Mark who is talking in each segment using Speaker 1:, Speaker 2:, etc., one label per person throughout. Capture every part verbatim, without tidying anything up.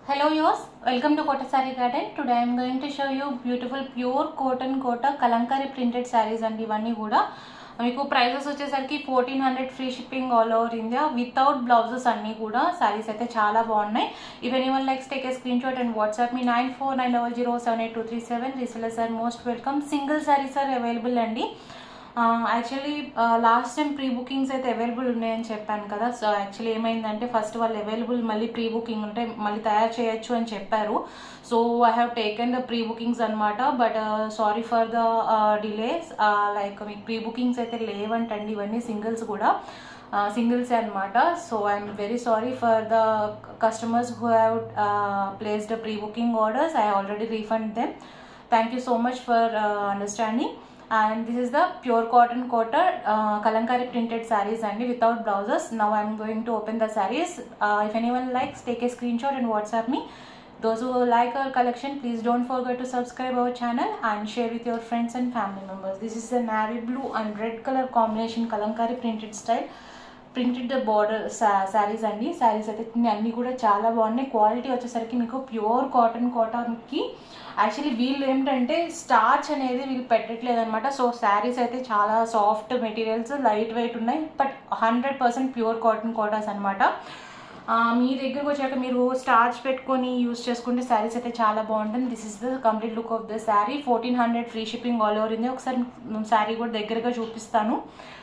Speaker 1: Hello yours, welcome to Kota Saree Garden. Today I am going to show you beautiful pure cotton kota kalamkari printed sarees and ivanni kuda meeku prices vachesariki fourteen hundred free shipping all over India without blouses anni kuda sarees aithe chaala baagunnai. If anyone likes, take a screenshot and WhatsApp me nine four nine zero zero seven eight two three seven. Resellers are most welcome. Single sarees are available andi. Actually last time pre bookings అయితే available ఉన్నాయని చెప్పాను కదా. So actually ఏమైందంటే first వాళ్ళు available మళ్ళీ pre booking ఉంటే మళ్ళీ తయారు చేయొచ్చు అని చెప్పారు. So I have taken the pre bookings అనమాట. But sorry for the delays. Like మీకు ప్రీ బుకింగ్స్ అయితే లేవంటండి, ఇవన్నీ సింగిల్స్ కూడా సింగిల్స్ అనమాట. So I'm very sorry for the customers who have placed pre booking orders. I already refund them. Thank you so much for understanding. And this is the pure cotton kota uh, kalamkari printed sarees and without blouses. Now I am going to open the sarees. Uh, if anyone likes, take a screenshot and WhatsApp me. Those who like our collection, please don't forget to subscribe our channel and share with your friends and family members. This is a navy blue and red color combination kalamkari printed style. Printed border saris అండి. శారీస్ అయితే అన్నీ కూడా చాలా బాగున్నాయి. Quality వచ్చేసరికి మీకు pure cotton కాటన్కి actually వీళ్ళు ఏంటంటే స్టార్చ్ అనేది వీళ్ళు పెట్టట్లేదు అనమాట. సో శారీస్ అయితే చాలా సాఫ్ట్ మెటీరియల్స్, లైట్ వెయిట్ ఉన్నాయి. But hundred percent pure cotton cottons అనమాట. మీ దగ్గరకు వచ్చాక మీరు స్టార్చ్ పెట్టుకొని యూస్ చేసుకుంటే శారీస్ అయితే చాలా బాగుంటుంది. This is the complete look of the sari. Fourteen hundred free shipping all over India. ఒకసారి శారీ కూడా దగ్గరగా చూపిస్తాను.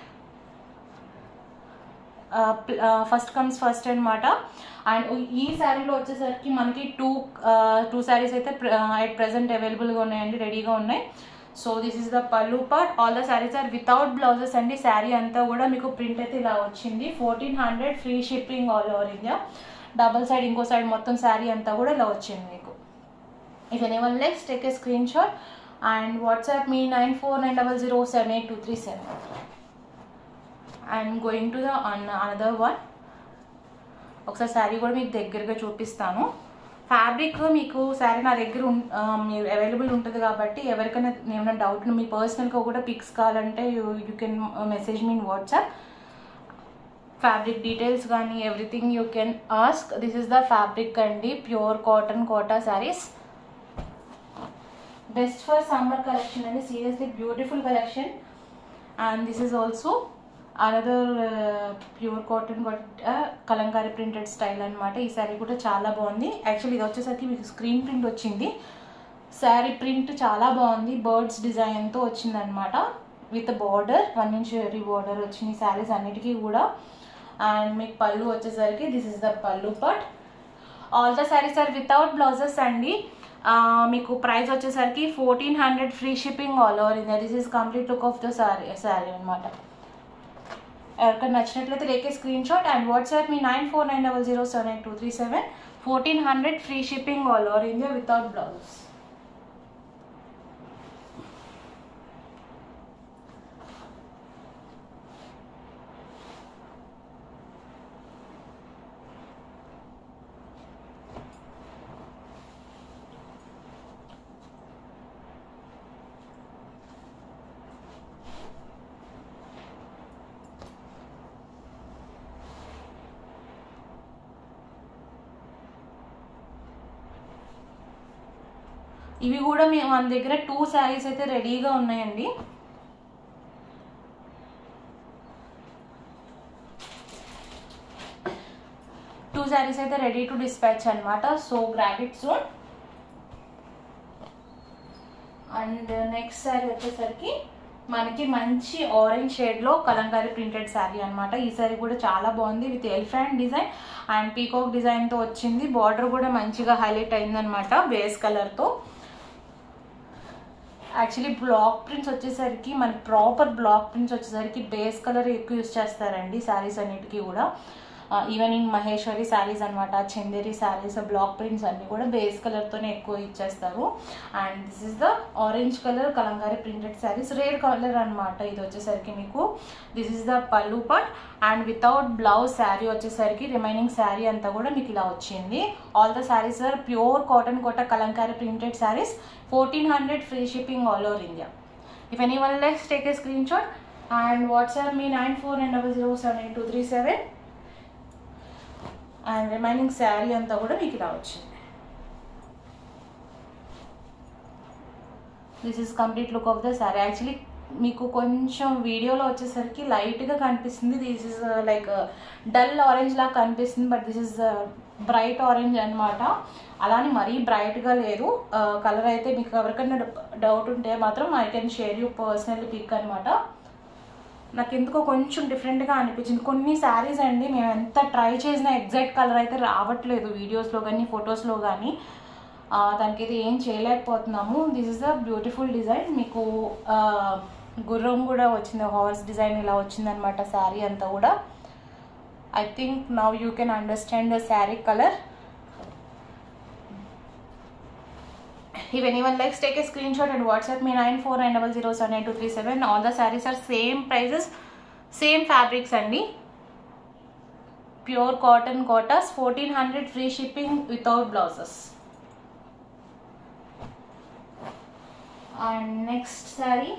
Speaker 1: ఫస్ట్ కమ్స్ ఫస్ట్ అనమాట. అండ్ ఈ శారీలో వచ్చేసరికి మనకి టూ టూ శారీస్ అయితే అట్ ప్రెసెంట్ అవైలబుల్గా ఉన్నాయండి, రెడీగా ఉన్నాయి. So this is the pallu part. All the saris are without blouses అండి. శారీ అంతా కూడా మీకు ప్రింట్ అయితే ఇలా వచ్చింది. Fourteen hundred free shipping all over India. Double side, ఇంకో సైడ్ మొత్తం శారీ అంతా కూడా ఇలా వచ్చింది మీకు. If anyone likes, take a screenshot and WhatsApp me nine four nine double zero seven eight two three seven. And going to the another one. ఒకసారి శారీ కూడా మీకు దగ్గరగా చూపిస్తాను. ఫ్యాబ్రిక్ మీకు శారీ నా దగ్గర మీరు అవైలబుల్ ఉంటుంది కాబట్టి ఎవరికైనా ఏమైనా డౌట్, మీ పర్సనల్గా కూడా పిక్స్ కావాలంటే you you can message me in WhatsApp. Fabric details కానీ everything you can ask. This is the fabric అండి. Pure cotton Kota saris. Best for summer collection అండి. Seriously beautiful collection. And this is also another pure cotton kalamkari printed style అనమాట. ఈ saree కూడా చాలా బాగుంది. Actually ఇది వచ్చేసరికి మీకు స్క్రీన్ ప్రింట్ వచ్చింది. శారీ ప్రింట్ చాలా బాగుంది. బర్డ్స్ డిజైన్తో వచ్చింది అనమాట. With border, one inch very border వచ్చింది శారీస్ అన్నిటికీ కూడా. అండ్ మీకు పళ్ళు వచ్చేసరికి this is the pallu part. All the saris are without blouses అండి. మీకు ప్రైస్ వచ్చేసరికి fourteen hundred free shipping all over India. This is complete look of the sari sari అనమాట. ఎవరికైనా నచ్చినట్లయితే take a screenshot and WhatsApp me nine four nine double zero seven eight two three seven. Fourteen hundred free shipping all over India without blouses. ఇవి కూడా మీ మన దగ్గర two saris అయితే రెడీగా ఉన్నాయండి. టూ శారీస్ అయితే రెడీ టు డిస్పాచ్ అనమాట. So grab it soon. And next sari వచ్చేసరికి మనకి మంచి ఆరెంజ్ షేడ్లో కలంకారీ ప్రింటెడ్ శారీ అనమాట. ఈ శారీ కూడా చాలా బాగుంది. With elephant design and peacock డిజైన్తో వచ్చింది. బార్డర్ కూడా మంచిగా హైలైట్ అయిందనమాట బేస్ కలర్తో. యాక్చువల్లీ బ్లాక్ ప్రింట్స్ వచ్చేసరికి మనకి ప్రాపర్ బ్లాక్ ప్రింట్స్ వచ్చేసరికి బేస్ కలర్ ఎక్కువ యూస్ చేస్తారండి శారీస్ అన్నిటికీ కూడా. ఈవెన్ ఇన్ మహేశ్వరి శారీస్ అనమాట, చందేరి శారీస్, బ్లాక్ ప్రింట్స్ అన్నీ కూడా బేస్ కలర్తోనే ఎక్కువ ఇచ్చేస్తారు. And this is the orange colour kalamkari printed saris. Rare colour అనమాట ఇది వచ్చేసరికి మీకు. This is the pallu part. And without blouse sari వచ్చేసరికి రిమైనింగ్ శారీ అంతా కూడా మీకు ఇలా వచ్చింది. All the saris are pure cotton Kota Kalamkari printed saris. Fourteen hundred free shipping all over India. If anyone likes, take a screenshot and WhatsApp me nine four nine double zero seven eight two three seven. And remaining sari అంతా కూడా మీకు ఇలా వచ్చింది. This is complete look of the sari. Actually మీకు కొంచెం వీడియోలో వచ్చేసరికి లైట్గా కనిపిస్తుంది, this is like dull orange లాగా కనిపిస్తుంది, but this is bright orange అనమాట. అలానే మరీ బ్రైట్గా లేదు. కలర్ అయితే మీకు ఎవరికైనా డౌట్ ఉంటే మాత్రం I can share you personally pic అనమాట. నాకు ఎందుకో కొంచెం డిఫరెంట్గా అనిపించింది. కొన్ని శారీస్ అండి మేము ఎంత ట్రై చేసినా ఎగ్జాక్ట్ కలర్ అయితే రావట్లేదు వీడియోస్లో కానీ ఫొటోస్లో కానీ, దానికి అయితే ఏం చేయలేకపోతున్నాము. This is a beautiful design. మీకు గుర్రం కూడా వచ్చింది, హార్స్ డిజైన్ ఇలా వచ్చిందనమాట శారీ అంతా కూడా. I think now you can understand the sari colour. If anyone likes, take a screenshot and WhatsApp me nine four nine zero zero seven eight two three seven. All the sarees are same prices, same fabrics andi. Pure cotton kotas, fourteen hundred free shipping without blouses. And next saree,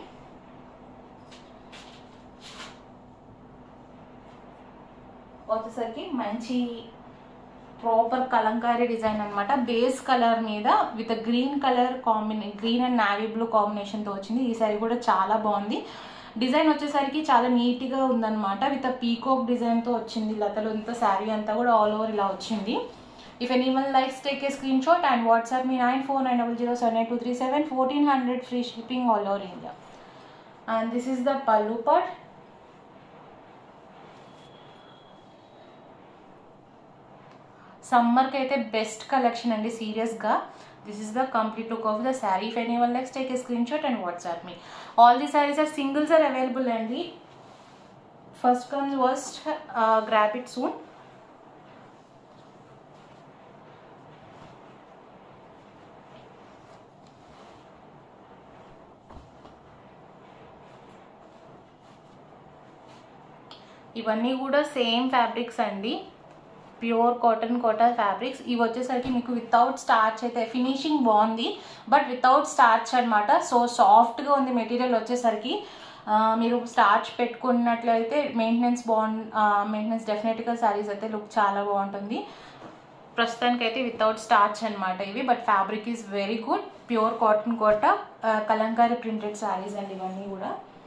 Speaker 1: వచ్చేసరికి మంచి proper kalamkari design అనమాట. Base colour మీద with green colour కాంబినే green and navy blue కాంబినేషన్తో వచ్చింది. ఈ saree కూడా చాలా బాగుంది. డిజైన్ వచ్చేసరికి చాలా నీట్గా ఉందన్నమాట. విత్ పీకాక్ డిజైన్తో వచ్చింది. లతలు అంతా శారీ అంతా కూడా ఆల్ ఓవర్ ఇలా వచ్చింది. If anyone likes, take a screenshot and WhatsApp me nine four nine double zero seven eight two three seven. Fourteen hundred free shipping all over India. And this is the pallu part. సమ్మర్కి అయితే best collection అండి సీరియస్గా. This is the complete look of the sari. If anyone likes, take a screenshot and WhatsApp me. All the saris are singles are available అండి. First comes first, grab it soon. ఇవన్నీ కూడా same fabrics అండి, pure cotton Kota fabrics. ఇవి వచ్చేసరికి మీకు without starch అయితే finishing బాగుంది, but without starch అనమాట. సో సాఫ్ట్గా ఉంది మెటీరియల్ వచ్చేసరికి. మీరు స్టార్చ్ పెట్టుకున్నట్లయితే మెయింటెనెన్స్ బాగుంది, మెయింటెనెన్స్ డెఫినెట్గా శారీస్ అయితే లుక్ చాలా బాగుంటుంది. ప్రస్తుతానికి అయితే వితౌట్ స్టార్చ్ అనమాట ఇవి, but fabric is very good. Pure cotton Kota Kalamkari printed sarees అండి ఇవన్నీ కూడా.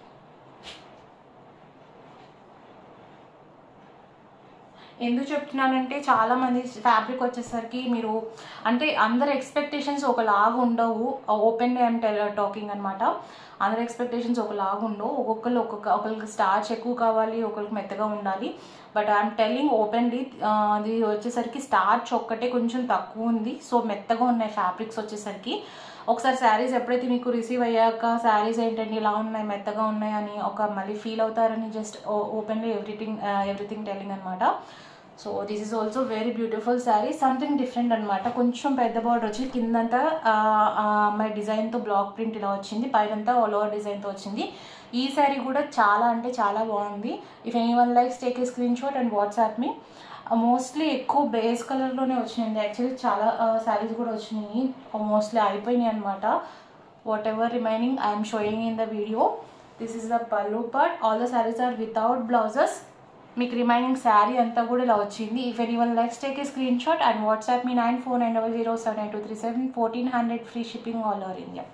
Speaker 1: ఎందుకు చెప్తున్నానంటే చాలామంది ఫ్యాబ్రిక్ వచ్చేసరికి మీరు అంటే అందరి ఎక్స్పెక్టేషన్స్ ఒకలాగా ఉండవు. ఓపెన్ ఐఎమ్ టాకింగ్ అనమాట. అందరి ఎక్స్పెక్టేషన్స్ ఒకలాగా ఉండవు. ఒక్కొక్కరు ఒక్కొక్క ఒకరికి స్టార్చ్ ఎక్కువ కావాలి, ఒకరికి మెత్తగా ఉండాలి. బట్ ఐఎమ్ టెల్లింగ్ ఓపెన్లీ, అది వచ్చేసరికి స్టార్చ్ ఒక్కటే కొంచెం తక్కువ ఉంది. సో మెత్తగా ఉన్నాయి ఫ్యాబ్రిక్స్ వచ్చేసరికి. ఒకసారి శారీస్ ఎప్పుడైతే మీకు రిసీవ్ అయ్యాక శారీస్ ఏంటండి ఇలా ఉన్నాయి, మెత్తగా ఉన్నాయి అని ఒక మళ్ళీ ఫీల్ అవుతారని just openly everything everything telling అనమాట. So this is also very beautiful saree. Something different అనమాట. కొంచెం పెద్ద బార్డర్ వచ్చి కిందంతా అమ్మాయి డిజైన్తో బ్లాక్ ప్రింట్ ఇలా వచ్చింది, పైనంతా ఆల్ ఓవర్ డిజైన్తో వచ్చింది. ఈ శారీ కూడా చాలా అంటే చాలా బాగుంది. If anyone likes, take a screenshot and WhatsApp me. Mostly ఎక్కువ బేస్ కలర్లోనే వచ్చినాయండి. యాక్చువల్లీ చాలా శారీస్ కూడా వచ్చినాయి, మోస్ట్లీ అయిపోయినాయి అనమాట. Whatever remaining I'm showing in the video. This is the pallu part. All the saris are without blouses. మీకు remaining sari అంతా కూడా ఇలా వచ్చింది. If anyone likes, take a screenshot and WhatsApp me nine four nine double zero seven eight two three seven. Fourteen hundred free shipping all over India.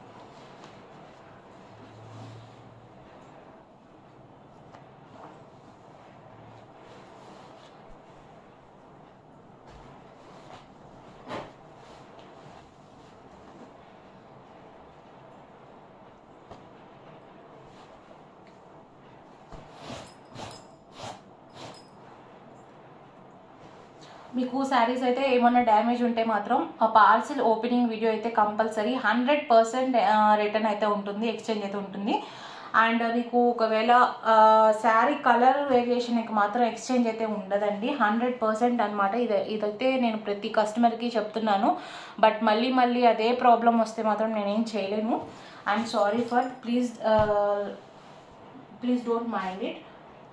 Speaker 1: మీకు శారీస్ అయితే ఏమన్నా damage ఉంటే మాత్రం ఆ పార్సిల్ ఓపెనింగ్ వీడియో అయితే compulsory hundred percent return అయితే ఉంటుంది, ఎక్స్చేంజ్ అయితే ఉంటుంది. అండ్ మీకు ఒకవేళ శారీ కలర్ వేరియేషన్కి మాత్రం ఎక్స్చేంజ్ అయితే ఉండదండి, హండ్రెడ్ పర్సెంట్ అనమాట. ఇది ఇదైతే నేను ప్రతి కస్టమర్కి చెప్తున్నాను. బట్ మళ్ళీ మళ్ళీ అదే ప్రాబ్లం వస్తే మాత్రం నేనేం చేయలేను. I'm sorry for, please please don't mind it.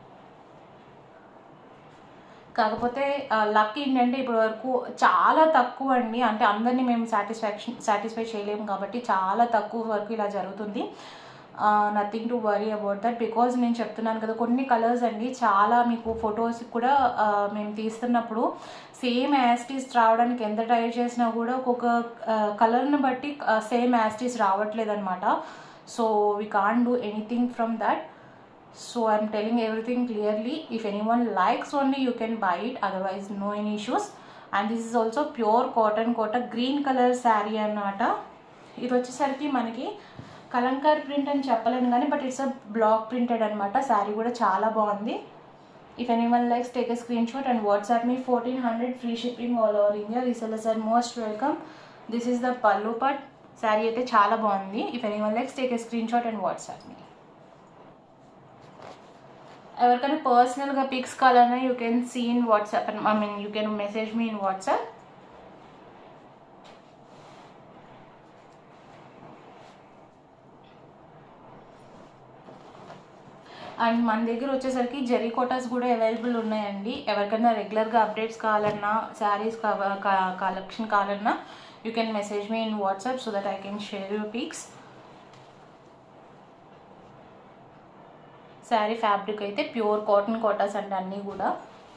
Speaker 1: కాకపోతే లక్ ఏంటంటే ఇప్పటి వరకు చాలా తక్కువ అండి, అంటే అందరినీ మేము సాటిస్ఫాక్షన్ సాటిస్ఫై చేయలేము కాబట్టి చాలా తక్కువ వరకు ఇలా జరుగుతుంది. Nothing to worry about that. Because నేను చెప్తున్నాను కదా, కొన్ని కలర్స్ అండి చాలా మీకు ఫొటోస్ కూడా మేము తీస్తున్నప్పుడు సేమ్ యాస్టీస్ రావడానికి ఎంత ట్రై చేసినా కూడా ఒక్కొక్క కలర్ని బట్టి సేమ్ యాస్టీస్ రావట్లేదు అనమాట. so we can't do anything from that. So I'm telling everything clearly. If anyone likes only you can buy it, otherwise no any issues. And this is also pure cotton Kota green colour saree అన్నమాట. ఇది వచ్చేసరికి మనకి Kalamkari print అని చెప్పలేను కానీ but it's a block printed అనమాట. Saree కూడా చాలా బాగుంది. If anyone likes, take a screenshot and WhatsApp me. fourteen hundred free shipping all over India. Resellers are most welcome. This is the pallu part. Saree అయితే చాలా బాగుంది. If anyone likes, take a screenshot and WhatsApp me. ఎవరికైనా పర్సనల్గా pics కావాలన్నా you can see in WhatsApp. I mean you can message me in WhatsApp. And మన దగ్గర వచ్చేసరికి జరీ కోటాస్ కూడా అవైలబుల్ ఉన్నాయండి. ఎవరికైనా రెగ్యులర్గా అప్డేట్స్ కావాలన్నా శారీస్ కలెక్షన్ కావాలన్నా you can message me in WhatsApp so that I can share you pics. Saree fabric అయితే ప్యూర్ కాటన్ కోటాస్ అండి అన్నీ కూడా.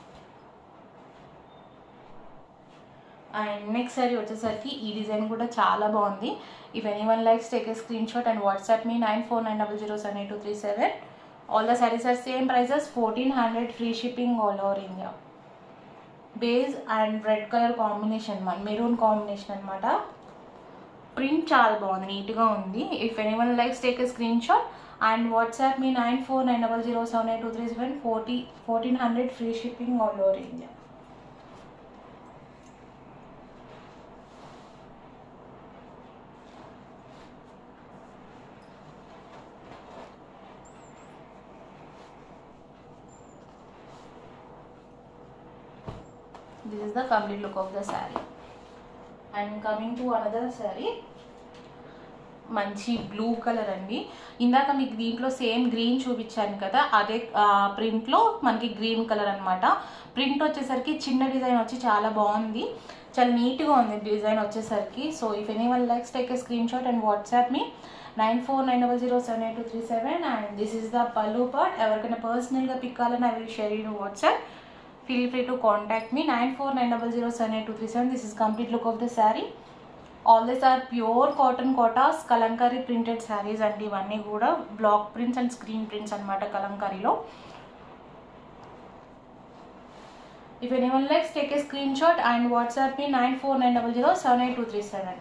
Speaker 1: అండ్ నెక్స్ట్ శారీ వచ్చేసరికి ఈ డిజైన్ కూడా చాలా బాగుంది. If anyone likes take a screenshot and WhatsApp me nine four nine double zero seven eight two three seven. All the sarees are same prices, fourteen hundred free shipping all over India. Beige and red color combination, maroon combination anamata. Print చాలా బాగుంది, neat గా ఉంది. If anyone likes, take a screenshot and WhatsApp me nine four nine zero zero seven eight two three seven. fourteen hundred free shipping all over India. This is the complete look of the saree. And coming to another saree, మంచి blue colour అండి. ఇందాక మీకు దీంట్లో same green చూపించాను కదా, అదే ప్రింట్లో మనకి గ్రీన్ కలర్ అనమాట. ప్రింట్ వచ్చేసరికి చిన్న డిజైన్ వచ్చి చాలా బాగుంది, చాలా నీట్గా ఉంది డిజైన్ వచ్చేసరికి. So if anyone likes take a screenshot and WhatsApp me nine four nine double zero seven eight two three seven. And this is the pallu part. ఎవరికైనా పర్సనల్గా పిక్ కావాలని I will share in WhatsApp. Feel free to contact me nine four nine zero zero seven eight two three seven. This is complete look of the saree. All these are pure cotton kotas, kalankari printed sarees and ivanni kuda block prints and screen prints anamata kalankari lo. If anyone likes, take a screenshot and WhatsApp me nine four nine zero zero seven eight two three seven.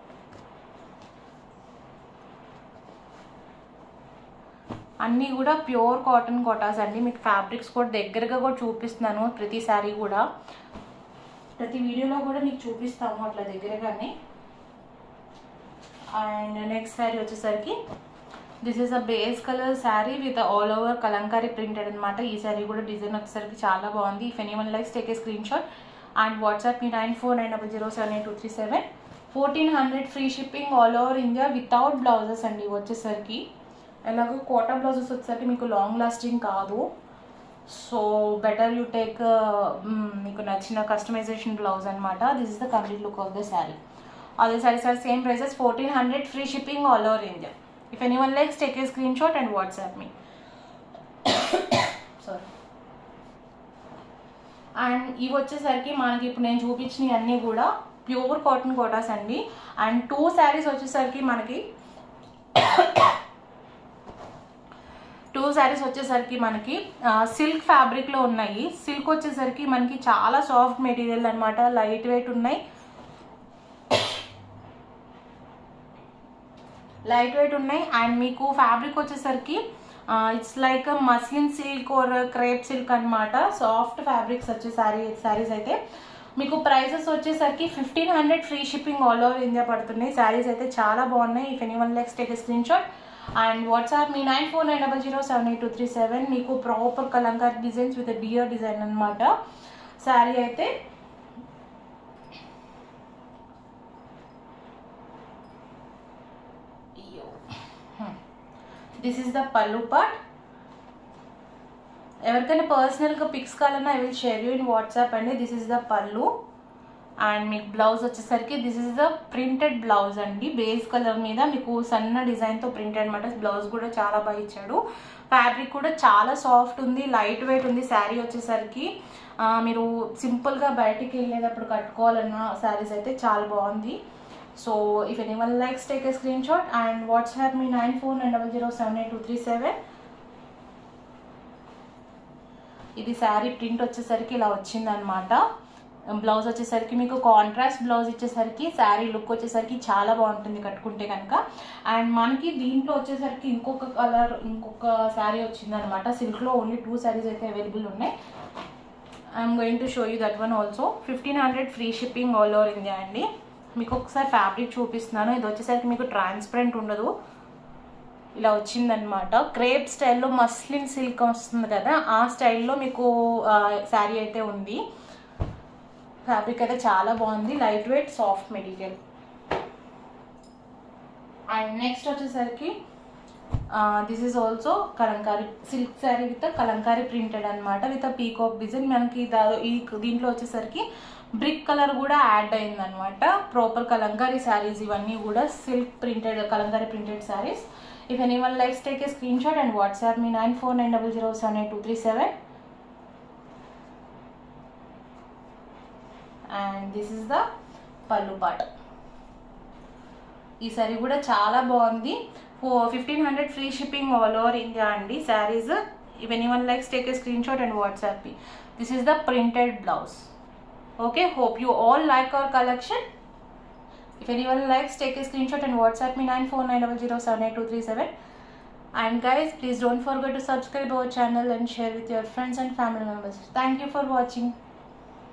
Speaker 1: అన్నీ కూడా pure cotton Kotas అండి. మీకు fabrics కూడా దగ్గరగా కూడా చూపిస్తున్నాను, ప్రతి శారీ కూడా ప్రతి వీడియోలో కూడా మీకు చూపిస్తాము అట్లా దగ్గరగానే. అండ్ నెక్స్ట్ శారీ వచ్చేసరికి this is a base colour saree with all over Kalamkari printed అనమాట. ఈ శారీ కూడా డిజైన్ వచ్చేసరికి చాలా బాగుంది. If anyone likes, take a screenshot and WhatsApp me nine four nine double zero seven eight two three seven. Fourteen hundred free shipping all over India without blouses అండి. వచ్చేసరికి ఎలాగో Kota blouses వచ్చేసరికి మీకు long lasting కాదు. So better you take మీకు నచ్చిన customization blouse అనమాట. This is the complete look of the saree. All the saris are same prices, fourteen hundred free shipping all over India. If anyone likes, take a screenshot and WhatsApp me. Sorry. And ఇవి వచ్చేసరికి మనకి ఇప్పుడు నేను చూపించినవి అన్నీ కూడా pure cotton Kotas అండి. And two saris వచ్చేసరికి మనకి టూ శారీస్ వచ్చేసరికి మనకి సిల్క్ ఫ్యాబ్రిక్లో ఉన్నాయి. సిల్క్ వచ్చేసరికి మనకి చాలా సాఫ్ట్ మెటీరియల్ అనమాట, లైట్ వెయిట్ ఉన్నాయి, లైట్ వెయిట్ ఉన్నాయి. అండ్ మీకు ఫ్యాబ్రిక్ వచ్చేసరికి it's like muslin silk or crepe silk అనమాట. సాఫ్ట్ ఫ్యాబ్రిక్స్ వచ్చే శారీ శారీస్ అయితే మీకు ప్రైసెస్ వచ్చేసరికి fifteen hundred free shipping all over India పడుతున్నాయి. శారీస్ అయితే చాలా బాగున్నాయి. If anyone likes, take a screenshot and WhatsApp me nine four nine double zero seven eight two three seven. మీకు proper Kalamkari designs with deer design అనమాట saree అయితే. This is the pallu part. ఎవరికైనా పర్సనల్గా pics కావాలన్నా I will share you in WhatsApp అండి. This is the pallu. And మీకు blouse వచ్చేసరికి this is the printed blouse అండి. బేస్ కలర్ మీద మీకు సన్న డిజైన్తో ప్రింటెడ్ అనమాట. బ్లౌజ్ కూడా చాలా బాగా ఇచ్చాడు. ఫ్యాబ్రిక్ కూడా చాలా సాఫ్ట్ ఉంది, లైట్ వెయిట్ ఉంది. శారీ వచ్చేసరికి మీరు సింపుల్గా బయటికి వెళ్ళేటప్పుడు కట్టుకోవాలన్న శారీస్ అయితే చాలా బాగుంది. So if anyone likes, take a screenshot and WhatsApp me nine four nine zero zero seven eight two three seven. ఇది శారీ ప్రింట్ వచ్చేసరికి ఇలా వచ్చిందనమాట. బ్లౌజ్ వచ్చేసరికి మీకు కాంట్రాస్ట్ బ్లౌజ్ ఇచ్చేసరికి శారీ లుక్ వచ్చేసరికి చాలా బాగుంటుంది కట్టుకుంటే కనుక. అండ్ మనకి దీంట్లో వచ్చేసరికి ఇంకొక కలర్ ఇంకొక శారీ వచ్చిందనమాట. సిల్క్లో ఓన్లీ టూ శారీస్ అయితే అవైలబుల్ ఉన్నాయి. I'm going to show you that one also. Fifteen hundred free shipping all over India అండి. మీకు ఒకసారి ఫ్యాబ్రిక్ చూపిస్తున్నాను. ఇది వచ్చేసరికి మీకు ట్రాన్స్పరెంట్ ఉండదు, ఇలా వచ్చిందనమాట. క్రేప్ స్టైల్లో మస్లిన్ సిల్క్ వస్తుంది కదా, ఆ స్టైల్లో మీకు శారీ అయితే ఉంది. ఫ్యాబ్రిక్ అయితే చాలా బాగుంది, light weight soft material. And next వచ్చేసరికి this is also Kalamkari silk saree with Kalamkari printed అనమాట, విత్ పీకాక్ డిజైన్. మనకి ఈ దీంట్లో వచ్చేసరికి బ్రిక్ కలర్ కూడా యాడ్ అయిందనమాట. ప్రాపర్ కలంకారీ శారీస్ ఇవన్నీ కూడా silk printed Kalamkari printed sarees. If anyone likes, take a screenshot and WhatsApp me nine four nine zero zero seven eight two three seven. And this is the pallu part. ఈ saree కూడా చాలా బాగుంది. Fifteen hundred free shipping all over India అండి sarees. If anyone likes, take a screenshot and WhatsApp me. This is the printed blouse. Okay, hope you all like our collection. If anyone likes, take a screenshot and WhatsApp me nine four nine zero zero seven eight two three seven. And guys, please don't forget to subscribe our channel and share with your friends and family members. Thank you for watching.